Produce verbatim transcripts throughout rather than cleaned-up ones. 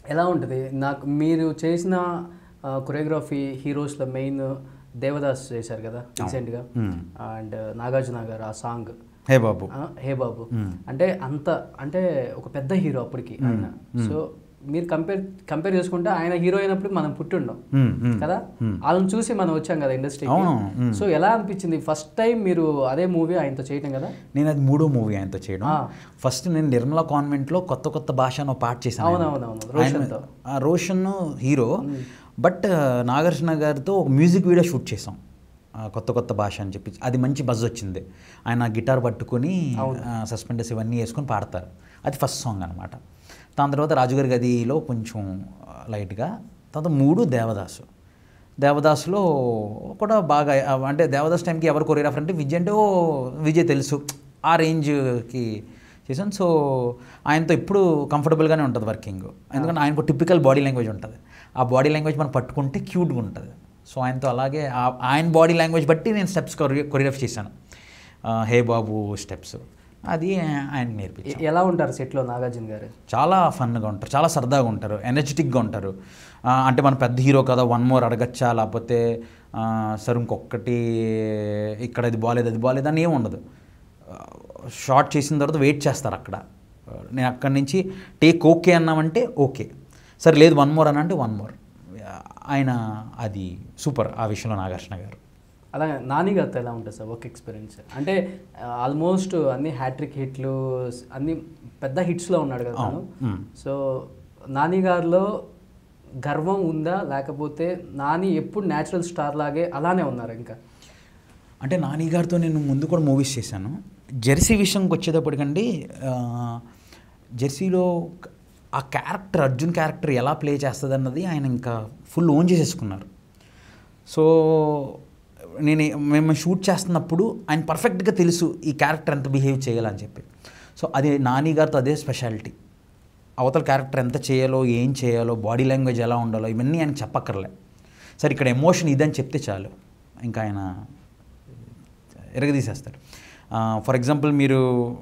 ఎలా ఉంటుంది నాకు మీరు చేసిన కొరియోగ్రఫీ హీరోస్లో మెయిన్ దేవదాస్ చేశారు కదా రీసెంట్గా, అండ్ నాగార్జున గారు ఆ సాంగ్ హే బాబు హే బాబు అంటే అంత అంటే ఒక పెద్ద హీరో అప్పటికి ఆయన. సో మీరు కంపేర్ కంపేర్ చేసుకుంటే ఆయన హీరో అయినప్పుడు మనం పుట్టిండం కదా, వాళ్ళని చూసి మనం వచ్చాం కదా ఇండస్ట్రీకి. సో ఎలా అనిపించింది ఫస్ట్ టైం మీరు అదే మూవీ ఆయనతో చేయటం కదా? నేను అది మూడో మూవీ ఆయనతో చేయడం. ఫస్ట్ నేను నిర్మలా కాన్వెంట్లో కొత్త కొత్త భాష అని పాట చేశాను. అవునవునవును, రోషన్ హీరో, బట్ నాగార్జున గారితో ఒక మ్యూజిక్ వీడియో షూట్ చేసాం కొత్త కొత్త భాష అని చెప్పి. అది మంచి బజ్ వచ్చింది. ఆయన గిటార్ పట్టుకొని సస్పెండర్స్ ఇవన్నీ వేసుకొని పాడతారు. అది ఫస్ట్ సాంగ్ అనమాట. దాని తర్వాత రాజుగారి గదిలో కొంచెం లైట్గా, తర్వాత మూడు దేవదాసు. దేవదాసులో కూడా బాగా అంటే దేవదాస్ టైంకి ఎవరు కొరియోగ్రాఫర్ అంటే విజయ్ అంటే ఓ విజయ్ తెలుసు ఆ రేంజ్కి చేశాను. సో ఆయనతో ఎప్పుడు కంఫర్టబుల్గానే ఉంటుంది వర్కింగ్, ఎందుకంటే ఆయనకు టిపికల్ బాడీ లాంగ్వేజ్ ఉంటుంది. ఆ బాడీ లాంగ్వేజ్ మనం పట్టుకుంటే క్యూట్గా ఉంటుంది. సో ఆయనతో అలాగే ఆయన బాడీ లాంగ్వేజ్ బట్టి నేను స్టెప్స్ కొరియో కొరియోగ్రాఫ్ చేశాను. హే బాబు స్టెప్స్ అది ఆయన నేర్పించాను. ఎలా ఉంటారు సెట్లో నాగార్జున గారు? చాలా ఫన్గా ఉంటారు, చాలా సరదాగా ఉంటారు, ఎనర్జెటిక్గా ఉంటారు. అంటే మన పెద్ద హీరో కదా వన్ మోర్ అడగచ్చా, లేకపోతే సరే ఇంకొకటి ఇక్కడ ఇది బాగాలేదు అది బాగాలేదు అని ఏమి ఉండదు. షార్ట్ చేసిన తర్వాత వెయిట్ చేస్తారు అక్కడ. నేను అక్కడి నుంచి టేక్ ఓకే అన్నామంటే ఓకే, సరే లేదు వన్ మోర్ అని అంటే వన్ మోర్. ఆయన అది సూపర్ ఆ విషయంలో నాగార్జున గారు. అలాగే నాని గారితో ఎలా ఉంటుంది సార్ వర్క్ ఎక్స్పీరియన్స్? అంటే ఆల్మోస్ట్ అన్ని హ్యాట్రిక్ హిట్లు అన్ని పెద్ద హిట్స్లో ఉన్నాడు కదా తను. సో నాని గారిలో గర్వం ఉందా, లేకపోతే నాని ఎప్పుడు న్యాచురల్ స్టార్ లాగే అలానే ఉన్నారు ఇంకా? అంటే నాని గారితో నేను ముందు కూడా మూవీస్ చేశాను. జెర్సీ విషయంకి వచ్చేటప్పటికండి, జెర్సీలో ఆ క్యారెక్టర్ అర్జున్ క్యారెక్టర్ ఎలా ప్లే చేస్తుంది అన్నది ఆయన ఇంకా ఫుల్ ఓన్ చేసేసుకున్నారు. సో నేను మేము షూట్ చేస్తున్నప్పుడు ఆయన పర్ఫెక్ట్గా తెలుసు ఈ క్యారెక్టర్ ఎంత బిహేవ్ చేయాలని చెప్పి. సో అది నాని గారితో అదే స్పెషాలిటీ. అవతల క్యారెక్టర్ ఎంత చేయాలో, ఏం చేయాలో, బాడీ లాంగ్వేజ్ ఎలా ఉండాలో ఇవన్నీ ఆయనకు చెప్పక్కర్లే. సరే ఇక్కడ ఎమోషన్ ఇదని చెప్తే చాలు, ఇంకా ఆయన ఎరగదీసేస్తాడు. ఫర్ ఎగ్జాంపుల్ మీరు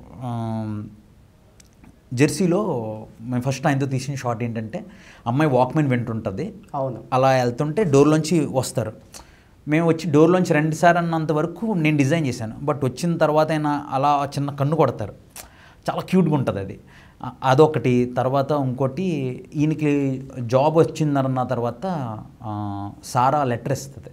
జెర్సీలో మేము ఫస్ట్ ఆయనతో తీసిన షాట్ ఏంటంటే, అమ్మాయి వాక్మెన్ వింటుంటుంది, అవును, అలా వెళ్తుంటే డోర్లోంచి వస్తారు. మేము వచ్చి డోర్లోంచి రెండు సార్ అన్నంత వరకు నేను డిజైన్ చేశాను, బట్ వచ్చిన తర్వాత అయినా అలా చిన్న కన్ను కొడతారు, చాలా క్యూట్గా ఉంటుంది అది. అదొకటి. తర్వాత ఇంకోటి, ఈయనకి జాబ్ వచ్చిందన్న తర్వాత సారా లెటర్ ఇస్తుంది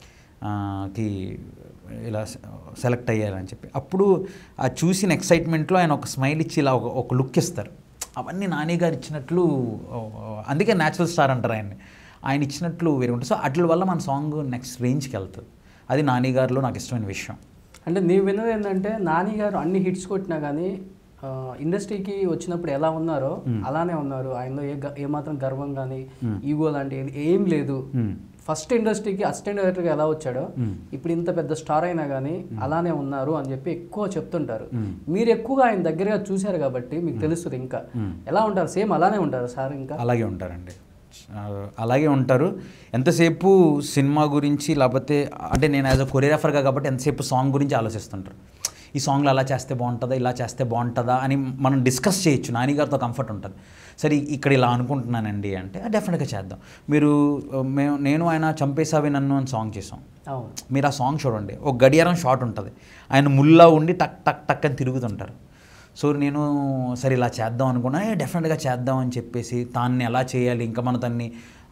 కి ఇలా సెలెక్ట్ అయ్యారని చెప్పి. అప్పుడు ఆ చూసిన ఎక్సైట్మెంట్లో ఆయన ఒక స్మైల్ ఇచ్చి ఇలా ఒక ఒక లుక్ ఇస్తారు. అవన్నీ నాని గారు ఇచ్చినట్లు, అందుకే న్యాచురల్ స్టార్ అంటారు ఆయన్ని. ఆయన ఇచ్చినట్లు వేరే ఉంటుంది. సో అట్ల వల్ల మన సాంగ్ నెక్స్ట్ రేంజ్కి వెళ్తుంది. అది నాని గారిలో నాకు ఇష్టమైన విషయం. అంటే నీవు విన్నది ఏంటంటే, నాని గారు అన్ని హిట్స్ కొట్టినా కానీ ఇండస్ట్రీకి వచ్చినప్పుడు ఎలా ఉన్నారో అలానే ఉన్నారు. ఆయనలో ఏ ఏమాత్రం గర్వం కానీ ఈగో లాంటివి ఏం లేదు. ఫస్ట్ ఇండస్ట్రీకి అసిస్టెంట్ డైరెక్టర్గా ఎలా వచ్చాడో ఇప్పుడు ఇంత పెద్ద స్టార్ అయినా కానీ అలానే ఉన్నారు అని చెప్పి ఎక్కువ చెప్తుంటారు. మీరు ఎక్కువగా ఆయన దగ్గరగా చూశారు కాబట్టి మీకు తెలుస్తుంది. ఇంకా ఎలా ఉంటారు? సేమ్ అలానే ఉంటారు సార్? ఇంకా అలాగే ఉంటారండి, అలాగే ఉంటారు. ఎంతసేపు సినిమా గురించి, లేకపోతే అంటే నేను యాజ్ అ కొరియోగ్రాఫర్గా కాబట్టి ఎంతసేపు సాంగ్ గురించి ఆలోచిస్తుంటారు. ఈ సాంగ్లో అలా చేస్తే బాగుంటుందా, ఇలా చేస్తే బాగుంటుందా అని మనం డిస్కస్ చేయొచ్చు. నాని గారితో కంఫర్ట్ ఉంటుంది. సరే ఇక్కడ ఇలా అనుకుంటున్నానండి అంటే డెఫినెట్గా చేద్దాం. మీరు మేము నేను ఆయన చంపేసావి నన్ను అని సాంగ్ చేసాం. మీరు ఆ సాంగ్ చూడండి, ఒక గడియారం షాట్ ఉంటుంది, ఆయన ముల్లా ఉండి టక్ టక్ టక్ అని తిరుగుతుంటారు. సో నేను సరే ఇలా చేద్దాం అనుకున్నా, డెఫినెట్గా చేద్దాం అని చెప్పేసి తాన్ని ఎలా చేయాలి, ఇంకా మన తన్ని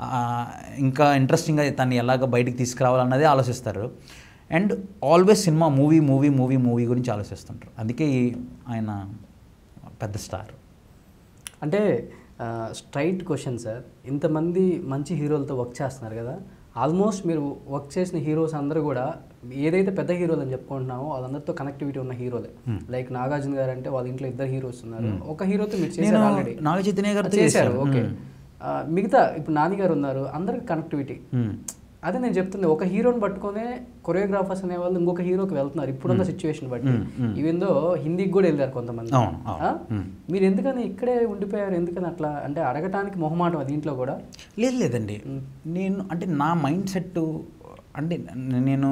ఇంకా ఇంట్రెస్టింగ్గా తన్ని ఎలాగ బయటికి తీసుకురావాలన్నదే ఆలోచిస్తారు. And always cinema movie movie movie movie గురించి ఆలోచిస్తుంటారు. అందుకే ఆయన పెద్ద స్టార్. అంటే స్ట్రైట్ క్వశ్చన్ సార్, ఇంతమంది మంచి హీరోలతో వర్క్ చేస్తున్నారు కదా, ఆల్మోస్ట్ మీరు వర్క్ చేసిన హీరోస్ అందరూ కూడా ఏదైతే పెద్ద హీరోలు అని చెప్పుకుంటున్నామో వాళ్ళందరితో కనెక్టివిటీ ఉన్న హీరోలే. లైక్ నాగార్జున గారు అంటే వాళ్ళ ఇంట్లో ఇద్దరు హీరోస్ ఉన్నారు, ఒక హీరోతో మీరు చేశారు ఆల్రెడీ, నాగ చైతన్య గారు చేశారు. ఓకే, మిగతా ఇప్పుడు నాని గారు ఉన్నారు, అందరికి కనెక్టివిటీ. అదే నేను చెప్తుంది, ఒక హీరోని పట్టుకునే కొరియోగ్రాఫర్స్ అనే వాళ్ళు ఇంకొక హీరోకి వెళ్తున్నారు ఇప్పుడున్న సిచ్యువేషన్ బట్టి. ఈవెందో హిందీకి కూడా వెళ్ళారు కొంతమంది. మీరు ఎందుకని ఇక్కడే ఉండిపోయారు? ఎందుకని అట్లా అంటే అడగటానికి మొహమాటం దీంట్లో కూడా? లేదు లేదండి, నేను అంటే నా మైండ్ సెట్ అంటే నేను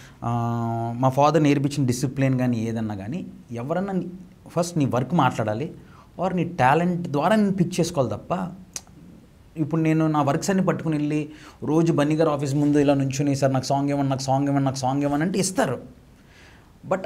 మా ఫాదర్ నేర్పించిన డిసిప్లిన్ కానీ ఏదన్నా కానీ, ఎవరన్నా ఫస్ట్ నీ వర్క్ మాట్లాడాలి ఆర్ నీ టాలెంట్ ద్వారా నేను పిక్ చేసుకోవాలి తప్ప ఇప్పుడు నేను నా వర్క్స్ అన్ని పట్టుకుని వెళ్ళి రోజు బన్నీ గారు ఆఫీస్ ముందు ఇలా నుంచుని సార్ నాకు సాంగ్ ఇవ్వండి నాకు సాంగ్ ఇవ్వండి నాకు సాంగ్ ఇవ్వని అంటే ఇస్తారు. బట్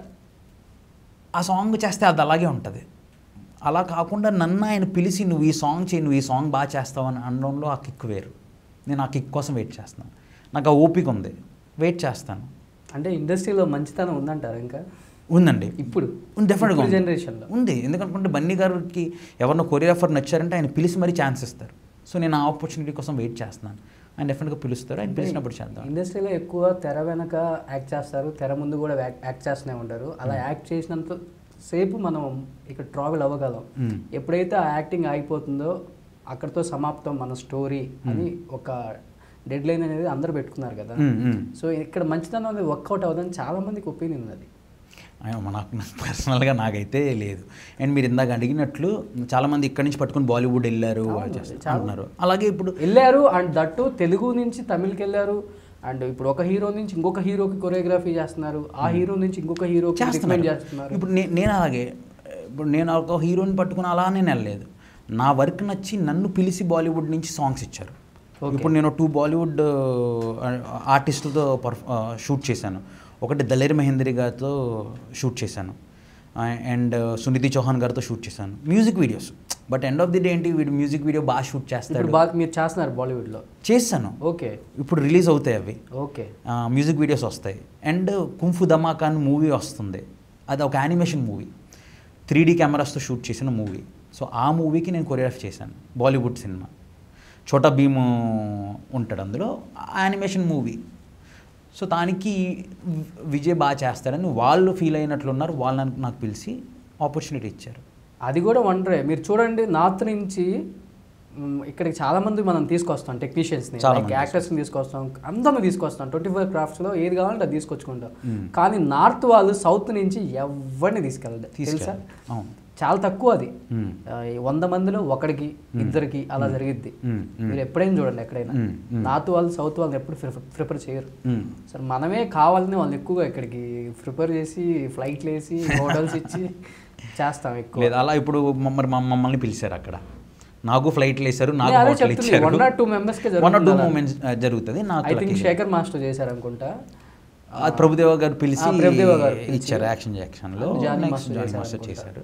ఆ సాంగ్ చేస్తే అది అలాగే ఉంటుంది. అలా కాకుండా నన్ను ఆయన పిలిచి నువ్వు ఈ సాంగ్ చేయి, నువ్వు ఈ సాంగ్ బాగా చేస్తావు అని అనడంలో ఆ కిక్ వేరు. నేను ఆ కిక్ కోసం వెయిట్ చేస్తాను. నాకు ఆ ఓపిక ఉంది, వెయిట్ చేస్తాను. అంటే ఇండస్ట్రీలో మంచితనం ఉందంటారు ఇంకా? ఉందండి ఇప్పుడు డెఫినెట్గా జనరేషన్లో ఉంది. ఎందుకంటే బన్నీ గారికి ఎవరినో కొరియోగ్రాఫర్ నచ్చారంటే ఆయన పిలిచి మరీ ఛాన్స్ ఇస్తారు. సో నేను ఆ ఆపర్చునిటీ కోసం వెయిట్ చేస్తున్నాను. ఆయన డెఫినెట్గా పిలుస్తారు, ఆయన పిలిచినప్పుడు చేద్దాం. ఇండస్ట్రీలో ఎక్కువ తెర వెనక యాక్ట్ చేస్తారు, తెర ముందు కూడా యాక్ట్ చేస్తూనే ఉంటారు. అలా యాక్ట్ చేసినంత సేపు మనం ఇక్కడ ట్రావెల్ అవ్వగలం. ఎప్పుడైతే ఆ యాక్టింగ్ ఆగిపోతుందో అక్కడితో సమాప్తం మన స్టోరీ అని ఒక డెడ్ లైన్ అనేది అందరూ పెట్టుకున్నారు కదా. సో ఇక్కడ మంచితనం అనేది వర్కౌట్ అవ్వదని చాలా మందికి ఒపీనియన్ ఉంది. నాకు నాకు పర్సనల్గా నాకైతే లేదు. అండ్ మీరు ఇందాక అడిగినట్లు చాలామంది ఇక్కడి నుంచి పట్టుకుని బాలీవుడ్ వెళ్ళారు అన్నారు. అలాగే ఇప్పుడు వెళ్ళారు అండ్ దట్టు తెలుగు నుంచి తమిళకి వెళ్ళారు. అండ్ ఇప్పుడు ఒక హీరో నుంచి ఇంకొక హీరోకి కొరియోగ్రఫీ చేస్తున్నారు, ఆ హీరో నుంచి ఇంకొక హీరోకి రికమెండ్ చేస్తున్నారు. ఇప్పుడు నేను అలాగే ఇప్పుడు నేను ఒక హీరోని పట్టుకుని అలా నేను వెళ్ళలేదు. నా వర్క్ నచ్చి నన్ను పిలిచి బాలీవుడ్ నుంచి సాంగ్స్ ఇచ్చారు. ఇప్పుడు నేను టూ బాలీవుడ్ ఆర్టిస్టులతో పర్ఫ షూట్ చేశాను. ఒకటి దలేర్ మహేంద్రి గారితో షూట్ చేశాను అండ్ సునిధి చౌహాన్ గారితో షూట్ చేశాను music videos. But end of the day ఏంటి, వీడు మ్యూజిక్ వీడియో బాగా షూట్ చేస్తాడు. మీరు చేస్తున్నారు బాలీవుడ్లో? చేస్తాను. ఓకే. ఇప్పుడు రిలీజ్ అవుతాయి అవి. ఓకే. మ్యూజిక్ వీడియోస్ వస్తాయి. అండ్ కుంఫు ధమాకా అని మూవీ వస్తుంది. అది ఒక యానిమేషన్ మూవీ, త్రీ డీ కెమెరాస్తో షూట్ చేసిన మూవీ. సో ఆ మూవీకి నేను కొరియోగ్రఫీ చేశాను. బాలీవుడ్ సినిమా, చోటా భీమ్ ఉంటాడు అందులో, యానిమేషన్ మూవీ. సో దానికి విజయ్ బాగా చేస్తారని వాళ్ళు ఫీల్ అయినట్లున్నారు. వాళ్ళు నాకు పిలిచి ఆపర్చునిటీ ఇచ్చారు. అది కూడా వండరే. మీరు చూడండి, నార్త్ నుంచి ఇక్కడికి చాలామంది మనం తీసుకొస్తాం, టెక్నీషియన్స్ని, యాక్టర్స్ని తీసుకొస్తాం, అందరిని తీసుకొస్తాం. ట్వంటీ ఫోర్ క్రాఫ్ట్స్లో ఏది కావాలంటే అది తీసుకొచ్చుకుంటాం. కానీ నార్త్ వాళ్ళు సౌత్ నుంచి ఎవరిని తీసుకెళ్ళదు, తెలుసా? చాలా తక్కువ. అది వంద మందిలో ఒకడికి ఇద్దరికి అలా జరిగిద్ది. మీరు ఎప్పుడైనా చూడండి, ఎక్కడైనా నార్త్ వాళ్ళు సౌత్ వాళ్ళని ఎప్పుడు ప్రిపేర్ చేయరు. సరే మనమే కావాలని వాళ్ళు ఎక్కువగా ఇక్కడికి ప్రిపేర్ చేసి ఫ్లైట్లు వేసి హోటల్స్ ఇచ్చి చేస్తాం ఎక్కువ. లేదు అలా ఇప్పుడు మరి మమ్మల్ని పిలిచారు, అక్కడ నాకు ఫ్లైట్లు వేసారు, నాకు హోటల్ ఇచ్చారు. వన్ ఆర్ టూ మెంబర్స్కి జరుగుతుంది. ఐ థింక్ శేఖర్ మాస్టర్ చేశారు అనుకుంటా. అది ప్రభుదేవ గారు పిలిచి ఇచ్చారు. యాక్షన్ యాక్షన్లో జానీ మాస్టర్ చేశారు.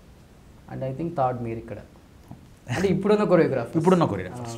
అండ్ ఐ థింక్ థర్డ్ మీరు ఇక్కడ అంటే ఇప్పుడున్న కొరియోగ్రాఫర్ ఇప్పుడున్న కొరియోగ్రాఫర్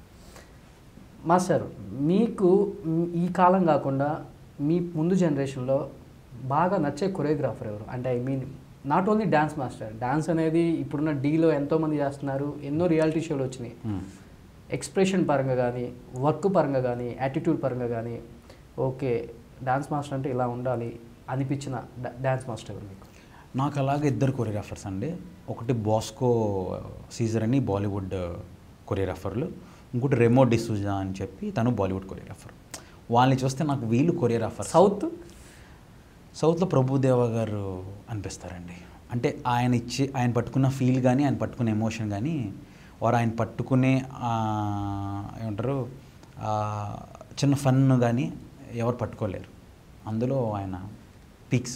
మాస్టర్, మీకు ఈ కాలం కాకుండా మీ ముందు జనరేషన్లో బాగా నచ్చే కొరియోగ్రాఫర్ ఎవరు? అంటే I mean not only dance master, dance అనేది ఇప్పుడున్న డీలో ఎంతోమంది చేస్తున్నారు, ఎన్నో రియాలిటీ షోలు వచ్చినాయి. ఎక్స్ప్రెషన్ పరంగా కానీ, వర్క్ పరంగా కానీ, యాటిట్యూడ్ పరంగా కానీ, ఓకే డ్యాన్స్ మాస్టర్ అంటే ఇలా ఉండాలి అనిపించిన డ్యాన్స్ మాస్టర్ ఎవరు మీకు? నాకు అలాగే ఇద్దరు కొరియోగ్రాఫర్స్ అండి. ఒకటి బాస్కో సీజర్ అని బాలీవుడ్ కొరియోగ్రాఫర్లు, ఇంకోటి రెమో డిసూజా అని చెప్పి తను బాలీవుడ్ కొరియోగ్రాఫర్. వాళ్ళని చూస్తే నాకు వీళ్ళు కొరియోగ్రాఫర్. సౌత్ సౌత్లో ప్రభుదేవ గారు అనిపిస్తారండి. అంటే ఆయన ఇచ్చి ఆయన పట్టుకున్న ఫీల్ కానీ, ఆయన పట్టుకునే ఎమోషన్ కానీ, వారు ఆయన పట్టుకునే ఏమంటారు చిన్న ఫన్ కానీ ఎవరు పట్టుకోలేరు. అందులో ఆయన పీక్స్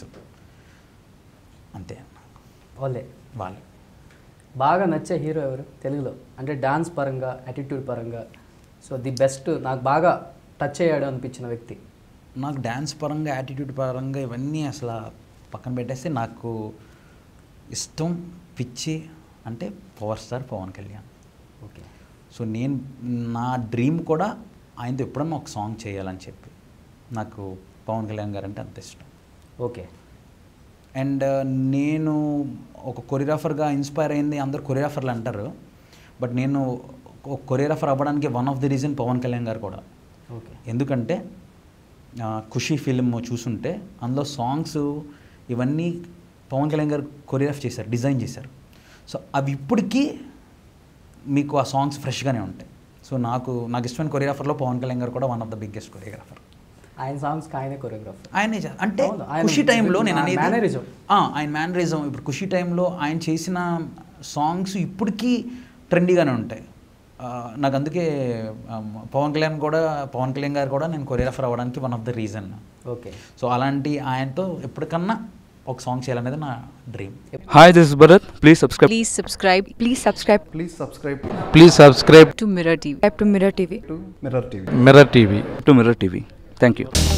అంతే. వాళ్ళే వాళ్ళు బాగా నచ్చే హీరో ఎవరు తెలుగులో? అంటే డాన్స్ పరంగా, యాటిట్యూడ్ పరంగా, సో ది బెస్ట్ నాకు బాగా టచ్ అయ్యాడు అనిపించిన వ్యక్తి? నాకు డ్యాన్స్ పరంగా, యాటిట్యూడ్ పరంగా ఇవన్నీ అసలు పక్కన పెట్టేస్తే నాకు ఇష్టం పిచ్చి అంటే power star Pawan Kalyan. Okay. So నేను నా డ్రీమ్ కూడా ఆయనతో ఎప్పుడన్నా ఒక సాంగ్ చేయాలని చెప్పి, నాకు పవన్ కళ్యాణ్ గారు అంటే అంత ఇష్టం. ఓకే. అండ్ నేను ఒక కొరియోగ్రాఫర్గా ఇన్స్పైర్ అయింది, అందరు కొరియోగ్రాఫర్లు అంటారు, బట్ నేను ఒక కొరియోగ్రాఫర్ అవ్వడానికి one of the reason Pawan Kalyan గారు కూడా. ఓకే. ఎందుకంటే ఖుషీ ఫిల్మ్ చూసుంటే అందులో సాంగ్స్ ఇవన్నీ పవన్ కళ్యాణ్ గారు కొరియోగ్రాఫ్ చేశారు, డిజైన్ చేశారు. సో అవి ఇప్పటికీ మీకు ఆ సాంగ్స్ ఫ్రెష్గానే ఉంటాయి. సో నాకు నాకు ఇష్టమైన కొరియోగ్రాఫర్లో పవన్ కళ్యాణ్ గారు కూడా one of the biggest choreographer. ఆయన సాంగ్స్కి ఆయనే కొరియోగ్రాఫర్. ఆయనే అంటే ఖుషీ టైంలో నేను అనేది ఆయన మేనరిజం. ఇప్పుడు ఖుషీ టైంలో ఆయన చేసిన సాంగ్స్ ఇప్పటికీ ట్రెండీగానే ఉంటాయి. నాకు అందుకే పవన్ కళ్యాణ్ కూడా పవన్ కళ్యాణ్ గారు కూడా నేను కొరియోగ్రాఫర్ అవ్వడానికి one of the reason. Okay. So అలాంటి ఆయనతో ఎప్పటికన్నా ఒక సాంగ్ చేయాలనేది నా dream. Hi, this is Bharat. Please subscribe. Please subscribe. Please subscribe Please subscribe Please subscribe to Mirror T V. Subscribe to Mirror T V. to Mirror T V. Mirror T V. To Mirror T V. Thank you.